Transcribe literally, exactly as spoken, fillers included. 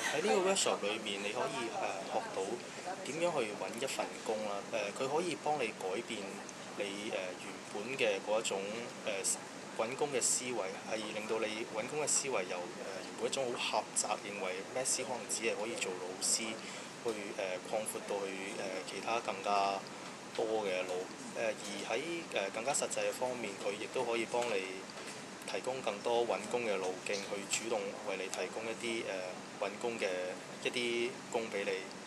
喺呢個 workshop 裏面，你可以誒、呃、學到點樣去揾一份工啦。誒、呃，佢可以幫你改變你誒、呃、原本嘅嗰一種誒揾、呃、工嘅思維，係令到你揾工嘅思維由誒、呃、原本一種好狹窄，認為咩師可能只係可以做老師，去誒、呃、擴闊到去誒、呃、其他更加多嘅路。誒、呃，而喺誒、呃、更加實際嘅方面，佢亦都可以幫你提供更多揾工嘅路徑，去主動為你提供一啲誒揾工嘅一啲工俾你。